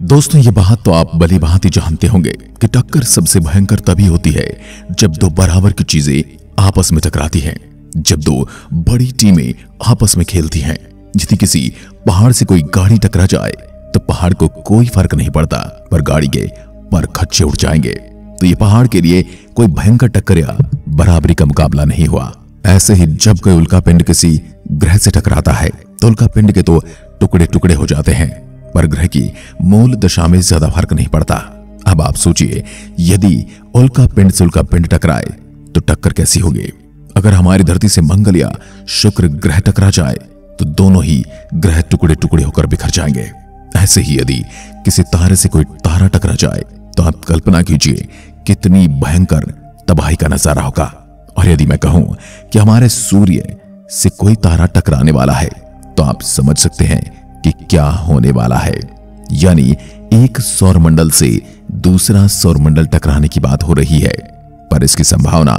दोस्तों, ये बात तो आप भली भांति जानते होंगे कि टक्कर सबसे भयंकर तभी होती है जब दो बराबर की चीजें आपस में टकराती हैं, जब दो बड़ी टीमें आपस में खेलती हैं। यदि किसी पहाड़ से कोई गाड़ी टकरा जाए तो पहाड़ को कोई फर्क नहीं पड़ता, पर गाड़ी के पर खच्चे उठ जाएंगे। तो ये पहाड़ के लिए कोई भयंकर टक्कर या बराबरी का मुकाबला नहीं हुआ। ऐसे ही जब कोई उल्कापिंड किसी ग्रह से टकराता है तो उल्कापिंड के तो टुकड़े टुकड़े हो जाते हैं, पर ग्रह की मूल दशा में ज्यादा फर्क नहीं पड़ता। अब आप सोचिए, यदि उल्कापिंड से उल्कापिंड टकराए तो टक्कर कैसी होगी। अगर हमारी धरती से मंगल या शुक्र ग्रह टकरा जाए तो दोनों ही ग्रह टुकड़े टुकड़े होकर बिखर जाएंगे। ऐसे ही यदि किसी तारे से कोई तारा टकरा जाए तो आप कल्पना कीजिए कितनी भयंकर तबाही का नजारा होगा। और यदि मैं कहूं कि हमारे सूर्य से कोई तारा टकराने वाला है तो आप समझ सकते हैं कि क्या होने वाला है। यानी एक सौरमंडल से दूसरा सौरमंडल टकराने की बात हो रही है, पर इसकी संभावना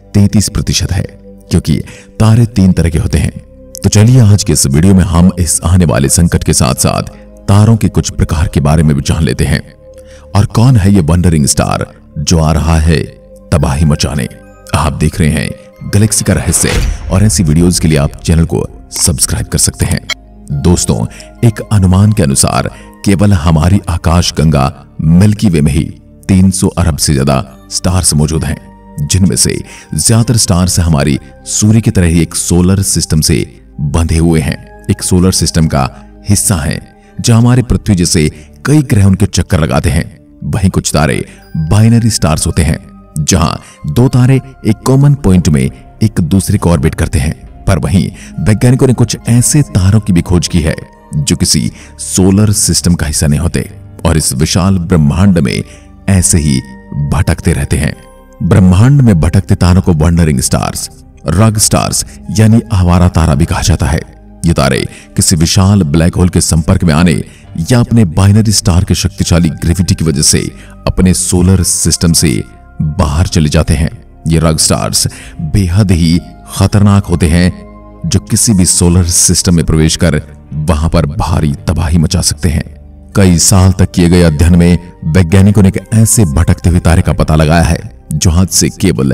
33% है, क्योंकि तारे 3 तरह के होते हैं। तो चलिए आज के इस वीडियो में हम इस आने वाले संकट के साथ साथ तारों के कुछ प्रकार के बारे में भी जान लेते हैं, और कौन है ये वंडरिंग स्टार जो आ रहा है तबाही मचाने। आप देख रहे हैं गैलेक्सी का रहस्य, और ऐसी वीडियोस के लिए आप चैनल को सब्सक्राइब कर सकते हैं। दोस्तों, एक अनुमान के अनुसार केवल हमारी आकाश गंगा मिल्की वे में ही 300 अरब से ज्यादा स्टार्स मौजूद हैं, जिनमें से ज्यादातर स्टार्स हमारी सूर्य की तरह ही एक सोलर सिस्टम से बंधे हुए हैं, एक सोलर सिस्टम का हिस्सा हैं, जहां हमारी पृथ्वी जैसे कई ग्रह उनके चक्कर लगाते हैं। वहीं कुछ तारे बाइनरी स्टार्स होते हैं, जहां 2 तारे एक कॉमन पॉइंट में एक दूसरे को ऑर्बिट करते हैं। पर वहीं वैज्ञानिकों ने कुछ ऐसे तारों की भी खोज की है जो किसी सोलर सिस्टम का हिस्सा नहीं होते और इस विशाल ब्रह्मांड में ऐसे ही भटकते रहते हैं। ब्रह्मांड में भटकते तारों को वंडरिंग स्टार्स, रग स्टार्स यानी आवारा तारा भी कहा जाता है। ये तारे किसी विशाल ब्लैक होल के संपर्क में आने या अपने बाइनरी स्टार के शक्तिशाली ग्रेविटी की वजह से अपने सोलर सिस्टम से बाहर चले जाते हैं। ये रग स्टार्स बेहद ही खतरनाक होते हैं, जो किसी भी सोलर सिस्टम में प्रवेश कर वहां पर भारी तबाही मचा सकते हैं। कई साल तक किए गए अध्ययन में वैज्ञानिकों ने एक ऐसे भटकते हुए तारे का पता लगाया है जो आज से केवल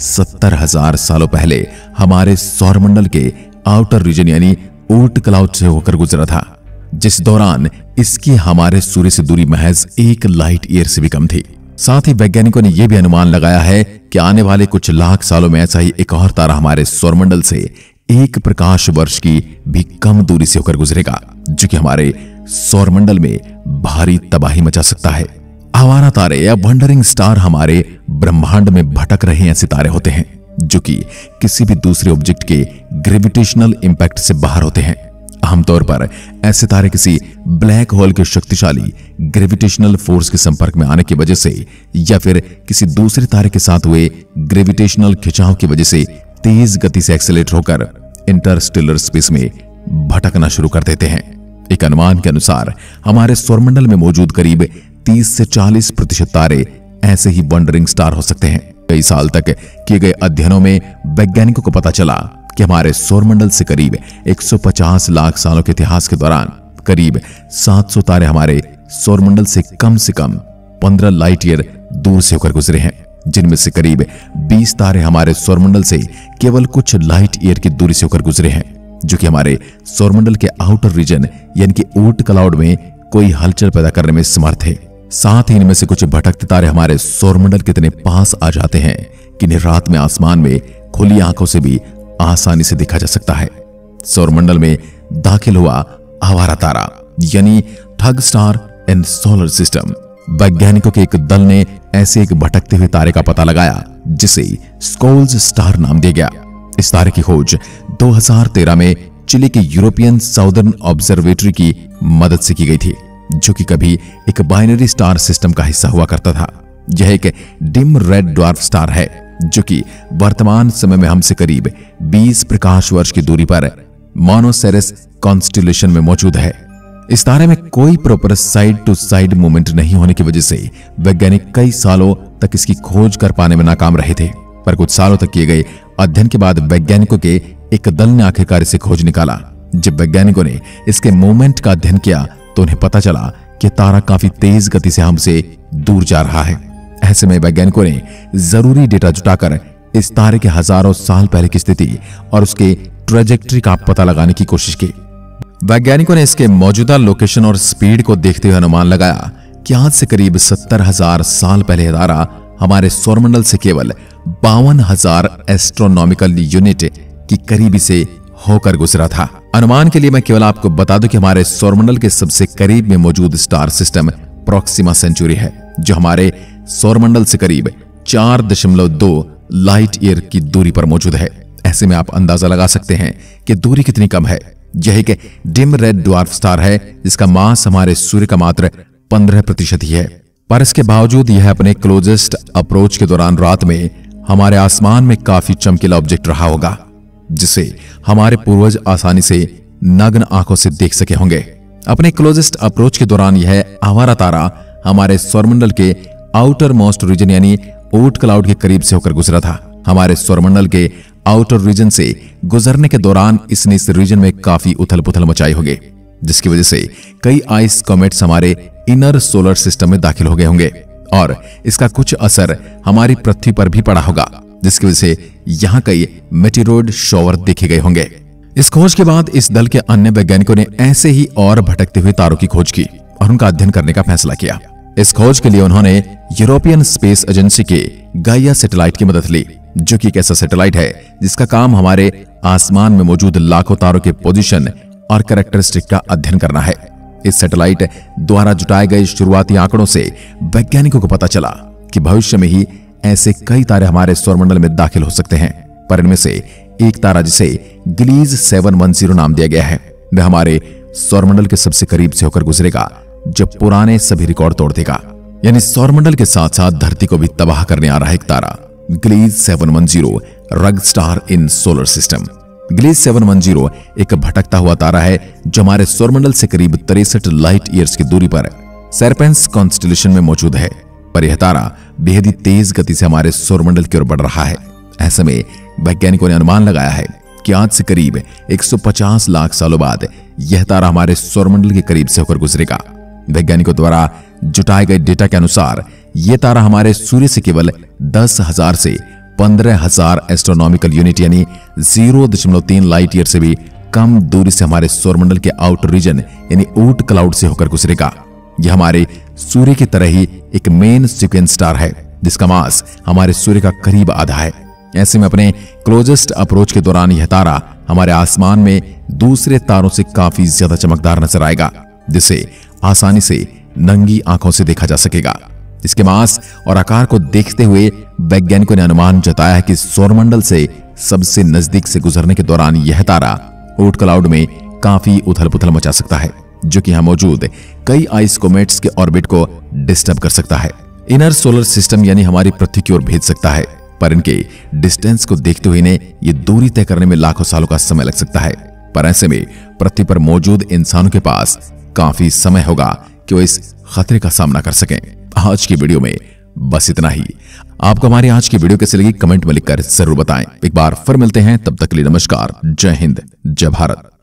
70,000 सालों पहले हमारे सौरमंडल के आउटर रीजन यानी ओर्ट क्लाउड से होकर गुजरा था, जिस दौरान इसकी हमारे सूर्य से दूरी महज 1 लाइट ईयर से भी कम थी। साथ ही वैज्ञानिकों ने यह भी अनुमान लगाया है कि आने वाले कुछ लाख सालों में ऐसा ही एक और तारा हमारे सौरमंडल से 1 प्रकाश वर्ष की भी कम दूरी से होकर गुजरेगा, जो कि हमारे सौरमंडल में भारी तबाही मचा सकता है। आवारा तारे या वंडरिंग स्टार हमारे ब्रह्मांड में भटक रहे ऐसे तारे होते हैं जो कि किसी भी दूसरे ऑब्जेक्ट के ग्रेविटेशनल इंपैक्ट से बाहर होते हैं। आमतौर पर ऐसे तारे किसी ब्लैक होल के शक्तिशाली ग्रेविटेशनल फोर्स के संपर्क में आने की वजह से या फिर किसी दूसरे तारे के साथ हुए ग्रेविटेशनल खिंचाव की वजह से तेज गति से एक्सेलरेट होकर इंटरस्टेलर स्पेस में भटकना शुरू कर देते हैं। एक अनुमान के अनुसार हमारे सौरमंडल में मौजूद करीब 30 से 40% तारे ऐसे ही वंडरिंग स्टार हो सकते हैं। कई साल तक किए गए अध्ययनों में वैज्ञानिकों को पता चला कि हमारे सौरमंडल से करीब 150 लाख सालों के इतिहास के दौरान करीब 700 तारे हमारे सौरमंडल से कम 15 लाइट ईयर दूर से होकर गुजरे हैं, जिनमें से करीब 20 तारे हमारे सौरमंडल से केवल कुछ लाइट ईयर की दूरी से होकर गुजरे हैं, जो कि हमारे सौरमंडल के आउटर रीजन यानी कि ओर्ट क्लाउड में कोई हलचल पैदा करने में समर्थ है। साथ ही इनमें से कुछ भटकते तारे हमारे सौरमंडल के इतने पास आ जाते हैं कि इन्हें रात में आसमान में खुली आंखों से भी आसानी से देखा जा सकता है। सौरमंडल में दाखिल हुआ आवारा तारा यानी ठग स्टार इन सोलर सिस्टम। वैज्ञानिकों के एक दल ने ऐसे एक भटकते हुए तारे का पता लगाया जिसे स्कोल्स स्टार नाम दिया गया। इस तारे की खोज 2013 में चिली के यूरोपियन साउदर्न ऑब्जर्वेटरी की मदद से की गई थी, जो कि कभी एक बाइनरी स्टार सिस्टम का हिस्सा हुआ करता था। यह एक डिम रेड ड्वार्फ स्टार है जो कि वर्तमान समय में हमसे करीब 20 प्रकाश वर्ष की दूरी पर मोनोसेरेस कॉन्स्टेलेशन में मौजूद है। इस तारे में कोई proper side to side movement नहीं होने की वजह से वैज्ञानिक कई सालों तक इसकी खोज कर पाने में नाकाम रहे थे, पर कुछ सालों तक किए गए अध्ययन के बाद वैज्ञानिकों के एक दल ने आखिरकार इसे खोज निकाला। जब वैज्ञानिकों ने इसके मूवमेंट का अध्ययन किया तो उन्हें पता चला कि तारा काफी तेज गति से हमसे दूर जा रहा है। ऐसे में वैज्ञानिकों ने जरूरी डेटा जुटाकर इस तारे के हजारों साल पहले की स्थिति और उसके ट्रेजेक्टरी का पता लगाने की कोशिश की। वैज्ञानिकों ने इसके मौजूदा लोकेशन और स्पीड को देखते हुए अनुमान लगाया कि आज से करीब 70,000 साल पहले यह तारा हमारे सौरमंडल से केवल 52,000 एस्ट्रोनॉमिकल यूनिट की करीबी से होकर गुजरा था। अनुमान के लिए मैं केवल आपको बता दूं कि हमारे सौरमंडल के सबसे करीब में मौजूद स्टार सिस्टम प्रोक्सिमा सेंचुरी है, जो हमारे सौरमंडल से करीब 4.2 लाइट ईयर की दूरी पर मौजूद है। ऐसे में आप अंदाजा लगा सकते हैं कि दूरी कितनी कम है। यह एक डिम रेड ड्वार्फ स्टार है जिसका मास हमारे सूर्य का मात्र 15% ही है, पर इसके बावजूद यह अपने क्लोजेस्ट अप्रोच के दौरान रात में हमारे आसमान में काफी चमकीला ऑब्जेक्ट रहा होगा, जिसे हमारे पूर्वज आसानी से नग्न आंखों से देख सके होंगे। अपने क्लोजेस्ट अप्रोच के दौरान यह आवारा तारा हमारे सौरमंडल के आउटर मोस्ट रीजन यानी ओट क्लाउड के करीब से होकर गुजरा था। हमारे सौरमंडल के आउटर रीजन से गुजरने के दौरान इसने इस रीजन में काफी उथल पुथल मचाई होगी, जिसकी वजह से कई आइस कॉमेट्स हमारे इनर सोलर सिस्टम में दाखिल हो गए होंगे और इसका कुछ असर हमारी पृथ्वी पर भी पड़ा होगा, जिसकी वजह से यहाँ कई मेटेरोइड शॉवर देखे गए होंगे। इस खोज के बाद इस दल के अन्य वैज्ञानिकों ने ऐसे ही और भटकते हुए तारों की खोज की और उनका अध्ययन करने का फैसला किया। इस खोज के लिए उन्होंने यूरोपियन स्पेस एजेंसी के गाइया सैटेलाइट की मदद ली, जो कि एक ऐसा सैटेलाइट है जिसका काम हमारे आसमान में मौजूद लाखों तारों के पोजीशन और कैरेक्टरिस्टिक का अध्ययन करना है। इस सैटेलाइट द्वारा जुटाए गए शुरुआती आंकड़ों से वैज्ञानिकों को पता चला कि भविष्य में ही ऐसे कई तारे हमारे सौरमंडल में दाखिल हो सकते हैं, पर इनमें से एक तारा जिसे ग्लीज 710 नाम दिया गया है, वह हमारे सौरमंडल के सबसे करीब से होकर गुजरेगा, जो पुराने सभी रिकॉर्ड तोड़ देगा। यानी सौरमंडल के साथ साथ धरती को भी तबाह करने आ रहा है एक तारा, Gliese 710 rogue star in solar system. Gliese 710 एक भटकता हुआ तारा है जो हमारे सौरमंडल से करीब 63 लाइट ईयर्स की दूरी पर सर्पेंस कॉन्स्टेलेशन में मौजूद है, पर यह तारा बेहद ही तेज गति से हमारे सौरमंडल की ओर बढ़ रहा है। ऐसे में वैज्ञानिकों ने अनुमान लगाया है कि आज से करीब 150 लाख सालों बाद यह तारा हमारे सौरमंडल के करीब से होकर गुजरेगा। वैज्ञानिकों द्वारा जुटाए गए डेटा के अनुसार यह तारा हमारे सूर्य से केवल 10,000 से 15,000 एस्ट्रोनॉमिकल यूनिट यानी 0.3 लाइट ईयर से भी कम दूरी से हमारे सौरमंडल के आउटर रीजन यानी ओट क्लाउड से होकर गुजरेगा। यह हमारे सूर्य की तरह ही एक मेन सीक्वेंस स्टार है जिसका मास हमारे सूर्य का करीब आधा है। ऐसे में अपने क्लोजेस्ट अप्रोच के दौरान यह तारा हमारे आसमान में दूसरे तारों से काफी ज्यादा चमकदार नजर आएगा, जिसे आसानी से नंगी आंखों से देखा जा सकेगा। इसके मास और आकार को देखते हुए वैज्ञानिकों ने अनुमान जताया है कि सौरमंडल से सबसे नजदीक से गुजरने के दौरान यह तारा ओट क्लाउड में काफी उथल पुथल मचा सकता है, जो कि यहां मौजूद कई आइस कॉमेट्स के ऑर्बिट को डिस्टर्ब कर सकता है, इनर सोलर सिस्टम यानी हमारी पृथ्वी की ओर भेज सकता है। पर इनके डिस्टेंस को देखते हुए इन्हें ये दूरी तय करने में लाखों सालों का समय लग सकता है। पर ऐसे में पृथ्वी पर मौजूद इंसानों के पास काफी समय होगा कि वो इस खतरे का सामना कर सकें। आज की वीडियो में बस इतना ही। आपको हमारी आज की वीडियो कैसी लगी कमेंट में लिखकर जरूर बताएं। एक बार फिर मिलते हैं, तब तक के लिए नमस्कार, जय हिंद, जय भारत।